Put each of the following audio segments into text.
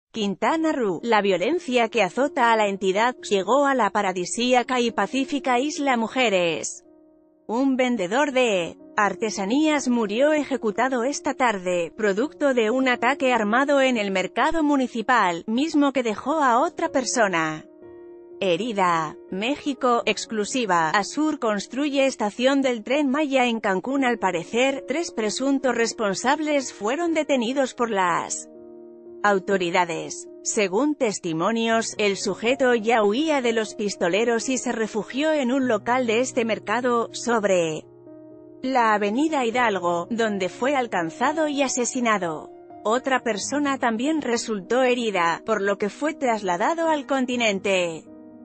Quintana Roo. La violencia que azota a la entidad llegó a la paradisíaca y pacífica Isla Mujeres. Un vendedor de artesanías murió ejecutado esta tarde, producto de un ataque armado en el mercado municipal, mismo que dejó a otra persona herida. México, exclusiva. Azur construye estación del Tren Maya en Cancún. Al parecer, 3 presuntos responsables fueron detenidos por las autoridades. Según testimonios, el sujeto ya huía de los pistoleros y se refugió en un local de este mercado, sobre la avenida Hidalgo, donde fue alcanzado y asesinado. Otra persona también resultó herida, por lo que fue trasladado al continente.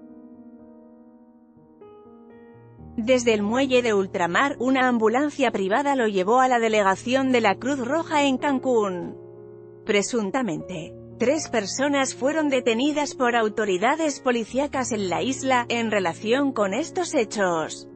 Desde el muelle de ultramar, una ambulancia privada lo llevó a la delegación de la Cruz Roja en Cancún. Presuntamente, 3 personas fueron detenidas por autoridades policíacas en la isla, en relación con estos hechos.